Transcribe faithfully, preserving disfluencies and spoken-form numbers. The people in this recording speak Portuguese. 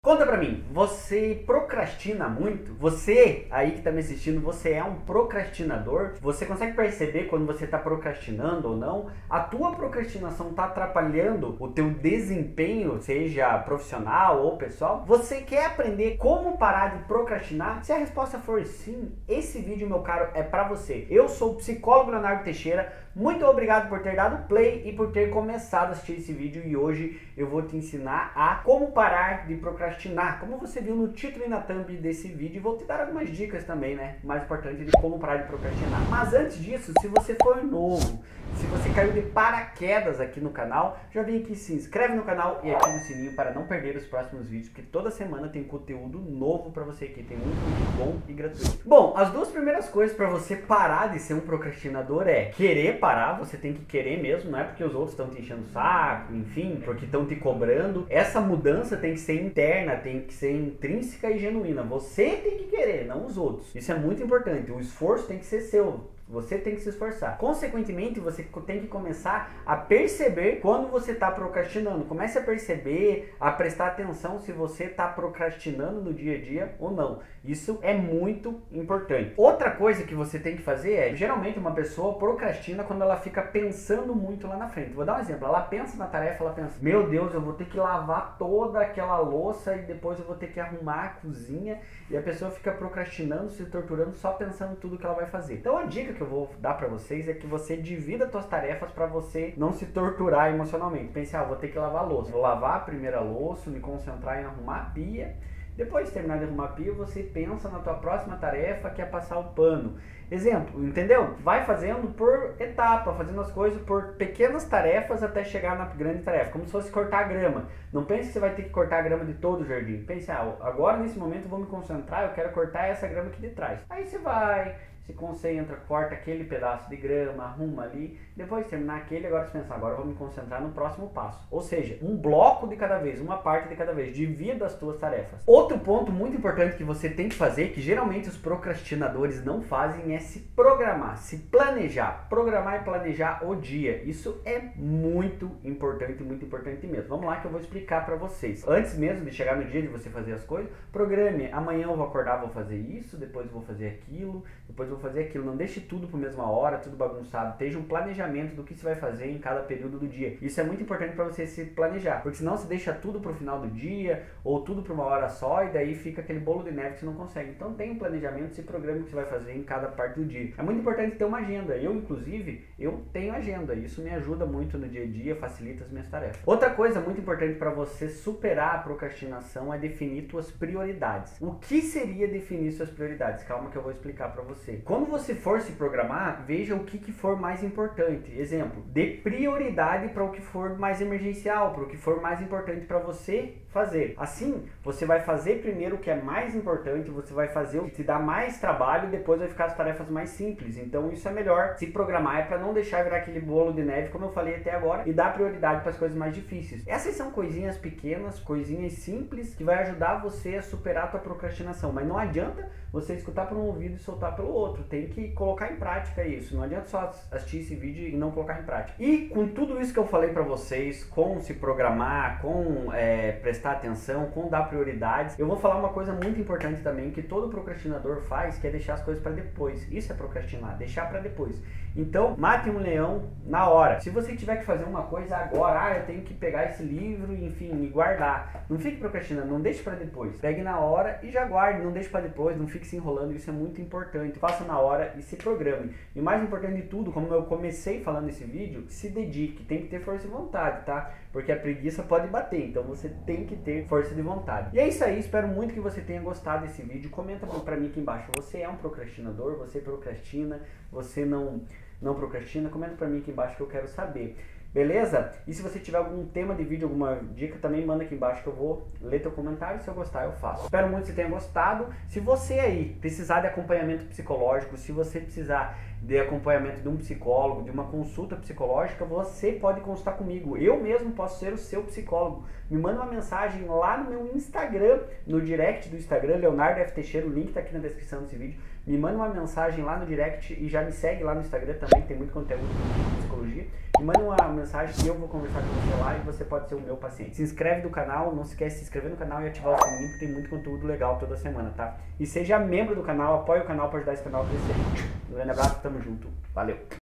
Conta pra mim, você procrastina muito? Você aí que tá me assistindo, você é um procrastinador? Você consegue perceber quando você tá procrastinando ou não? A tua procrastinação tá atrapalhando o teu desempenho, seja profissional ou pessoal? Você quer aprender como parar de procrastinar? Se a resposta for sim, esse vídeo, meu caro, é pra você. Eu sou o psicólogo Leonardo Teixeira, muito obrigado por ter dado play e por ter começado a assistir esse vídeo, e hoje eu vou te ensinar a como parar de procrastinar. Como você viu no título e na thumb desse vídeo, vou te dar algumas dicas também, né? Mais importante de como parar de procrastinar. Mas antes disso, se você for novo, se você caiu de paraquedas aqui no canal, já vem aqui, se inscreve no canal e ativa o sininho para não perder os próximos vídeos, porque toda semana tem conteúdo novo para você aqui, tem muito vídeo bom e gratuito. Bom, as duas primeiras coisas para você parar de ser um procrastinador é querer parar, você tem que querer mesmo, não é porque os outros estão te enchendo o saco, enfim, porque estão te cobrando. Essa mudança tem que ser interna, tem que ser intrínseca e genuína. Você tem que querer, não os outros. Isso é muito importante. O esforço tem que ser seu. Você tem que se esforçar. Consequentemente, você tem que começar a perceber quando você está procrastinando. Comece a perceber, a prestar atenção se você está procrastinando no dia a dia ou não. Isso é muito importante. Outra coisa que você tem que fazer é, geralmente uma pessoa procrastina quando ela fica pensando muito lá na frente. Vou dar um exemplo. Ela pensa na tarefa, ela pensa, meu Deus, eu vou ter que lavar toda aquela louça e depois eu vou ter que arrumar a cozinha, e a pessoa fica procrastinando, se torturando, só pensando tudo que ela vai fazer. Então a dica que eu vou dar pra vocês é que você divida suas tarefas pra você não se torturar emocionalmente. Pense, ah, vou ter que lavar a louça. Vou lavar a primeira louça, me concentrar em arrumar a pia. Depois de terminar de arrumar a pia, você pensa na tua próxima tarefa, que é passar o pano. Exemplo, entendeu? Vai fazendo por etapa, fazendo as coisas por pequenas tarefas até chegar na grande tarefa, como se fosse cortar a grama. Não pense que você vai ter que cortar a grama de todo o jardim. Pense, ah, agora nesse momento eu vou me concentrar, eu quero cortar essa grama aqui de trás. Aí você vai, se concentra, corta aquele pedaço de grama, arruma ali, depois de terminar aquele, agora você pensa, agora eu vou me concentrar no próximo passo. Ou seja, um bloco de cada vez, uma parte de cada vez, divida as tuas tarefas. Outro ponto muito importante que você tem que fazer, que geralmente os procrastinadores não fazem, é se programar, se planejar, programar e planejar o dia. Isso é muito importante, muito importante mesmo. Vamos lá que eu vou explicar para vocês. Antes mesmo de chegar no dia de você fazer as coisas, programe, amanhã eu vou acordar, vou fazer isso, depois eu vou fazer aquilo, depois eu vou fazer aquilo. Não deixe tudo para a mesma hora, tudo bagunçado. Esteja um planejamento do que você vai fazer em cada período do dia. Isso é muito importante para você se planejar, porque senão você deixa tudo para o final do dia ou tudo para uma hora só, e daí fica aquele bolo de neve que você não consegue. Então tenha um planejamento, se programe o que você vai fazer em cada parte do dia. É muito importante ter uma agenda. Eu, inclusive, eu tenho agenda. Isso me ajuda muito no dia a dia, facilita as minhas tarefas. Outra coisa muito importante para você superar a procrastinação é definir suas prioridades. O que seria definir suas prioridades? Calma que eu vou explicar para você. Quando você for se programar, veja o que, que for mais importante. Exemplo, dê prioridade para o que for mais emergencial, para o que for mais importante para você fazer. Assim, você vai fazer primeiro o que é mais importante, você vai fazer o que te dá mais trabalho, e depois vai ficar as tarefas mais simples. Então isso é melhor se programar, é para não deixar virar aquele bolo de neve, como eu falei até agora, e dar prioridade para as coisas mais difíceis. Essas são coisinhas pequenas, coisinhas simples, que vai ajudar você a superar a tua procrastinação. Mas não adianta você escutar por um ouvido e soltar pelo outro. Tem que colocar em prática isso. Não adianta só assistir esse vídeo e não colocar em prática. E com tudo isso que eu falei para vocês, com se programar, com é, prestar atenção, com dar prioridades, eu vou falar uma coisa muito importante também, que todo procrastinador faz, que é deixar as coisas para depois. Isso é procrastinar, deixar para depois. Então, mate um leão na hora. Se você tiver que fazer uma coisa agora, ah, eu tenho que pegar esse livro, enfim, e guardar. Não fique procrastinando, não deixe para depois. Pegue na hora e já guarde, não deixe para depois, não fique se enrolando, isso é muito importante. Faça na hora e se programe. E o mais importante de tudo, como eu comecei falando nesse vídeo, se dedique, tem que ter força de vontade, tá? Porque a preguiça pode bater, então você tem que ter força de vontade. E é isso aí, espero muito que você tenha gostado desse vídeo. Comenta pra mim aqui embaixo, você é um procrastinador, você procrastina, você não, não procrastina? Comenta pra mim aqui embaixo que eu quero saber. Beleza? E se você tiver algum tema de vídeo, alguma dica, também manda aqui embaixo que eu vou ler teu comentário. Se eu gostar, eu faço. Espero muito que você tenha gostado. Se você aí precisar de acompanhamento psicológico, se você precisar de acompanhamento de um psicólogo, de uma consulta psicológica, você pode consultar comigo. Eu mesmo posso ser o seu psicólogo. Me manda uma mensagem lá no meu Instagram, no direct do Instagram, Leonardo F. Teixeira, o link está aqui na descrição desse vídeo. Me manda uma mensagem lá no direct e já me segue lá no Instagram também, tem muito conteúdo de psicologia. Me manda uma mensagem que eu vou conversar com você lá e você pode ser o meu paciente. Se inscreve no canal, não se esquece de se inscrever no canal e ativar o sininho, porque tem muito conteúdo legal toda semana, tá? E seja membro do canal, apoie o canal para ajudar esse canal a crescer. Um grande abraço, tamo junto. Valeu!